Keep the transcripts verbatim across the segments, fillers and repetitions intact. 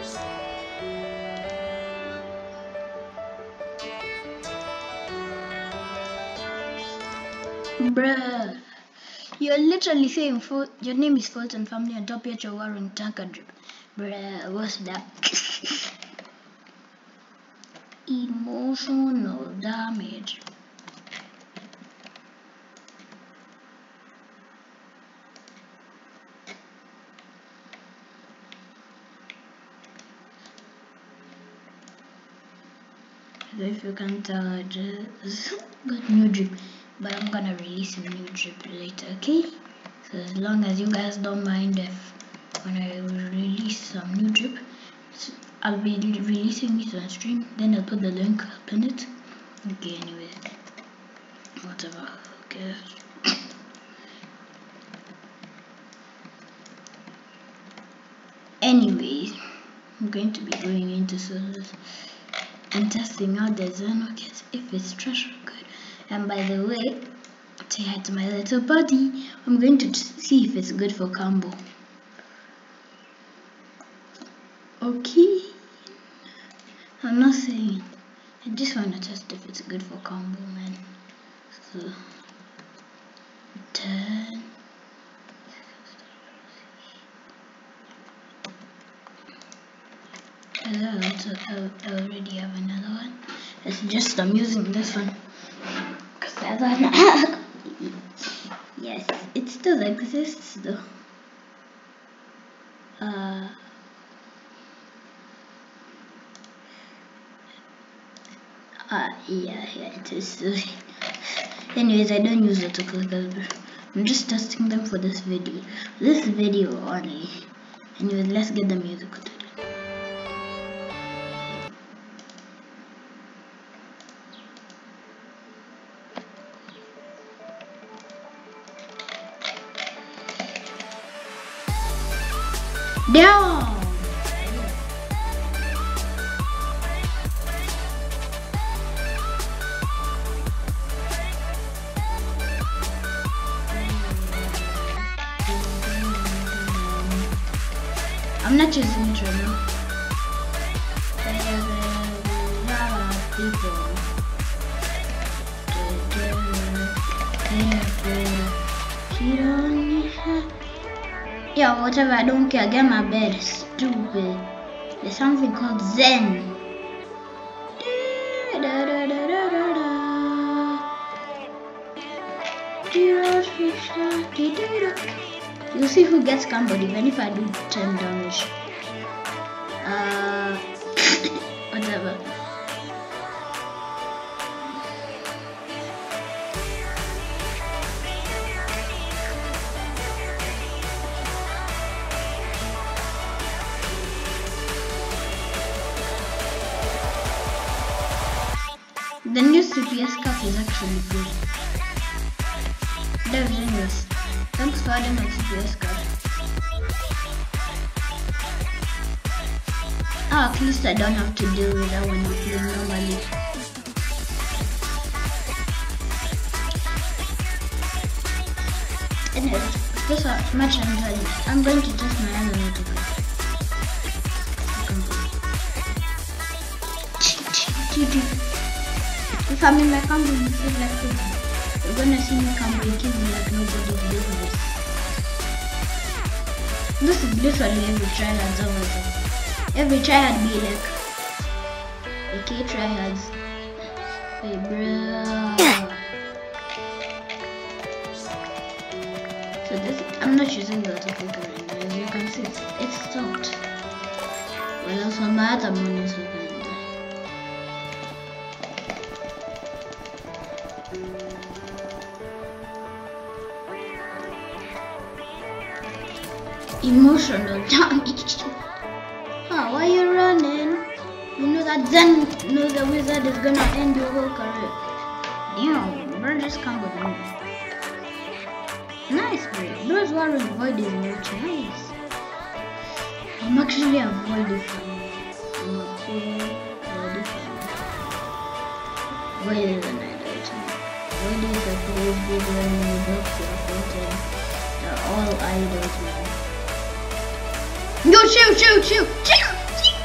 Bruh, you're literally saying for your name is Fulton Family on top yet you're wearing tanker drip. Bruh, what's that? Emotional damage. So if you can tell, I just got new drip, but I'm gonna release a new drip later, okay? So as long as you guys don't mind if when I release some new drip, I'll be releasing it on stream, then I'll put the link up in it. Okay, anyway, whatever, okay. Anyways, I'm going to be going into solos and testing out the Xenokids if it's trash or good. And by the way, say hi to my little buddy. I'm going to see if it's good for combo. Okay, I'm not saying, I just want to test if it's good for combo, man. So ten. I also I already have another one. It's just I'm using this one because the other one, yes, it still exists though. Uh, uh yeah, yeah, it is. Anyways, I don't use autoclickers. I'm just testing them for this video. This video only. Anyways, let's get the music. Down. I'm not using it right now. Yeah, whatever, I don't care. Get my bed. Stupid. There's something called Zen. You'll see who gets comboed even if I do ten damage. Uh, whatever. The new C P S cap is actually good. That was genius. Thanks for adding my C P S card. Ah, at least I don't have to deal with that when I'm playing normally. Anyway, this match I'm done. I'm going to test my other notebook. If I'm in my combo, you feel like it. You're gonna see me combo killing like nobody's business. This is literally every tryhard's over there. Every tryhard be like, okay, tryhards. Hey, bro. So this, I'm not using the autofocus right now. As you can see, it's, it's stopped. Well, also my other one is okay. Emotional damage. Huh, why are you running? You know that Zen knows the wizard is gonna end your whole career. Damn, bro, just come with me. Nice, bro. Those who are avoiding which nice. I'm actually avoiding from I'm okay, avoiding from avoiding the night out. Avoiding the cold video and the box you're floating. They're all idols, man. Yo, chill, chill, chill, chill, chill.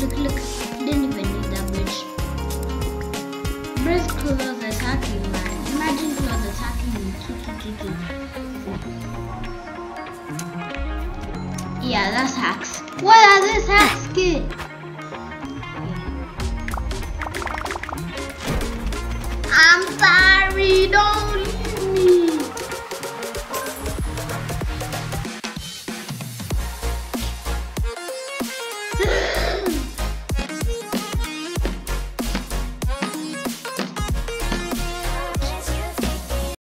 first Claws attacking, man. Imagine Claws attacking with two two two two. Yeah, that's hacks. What are these hacks good?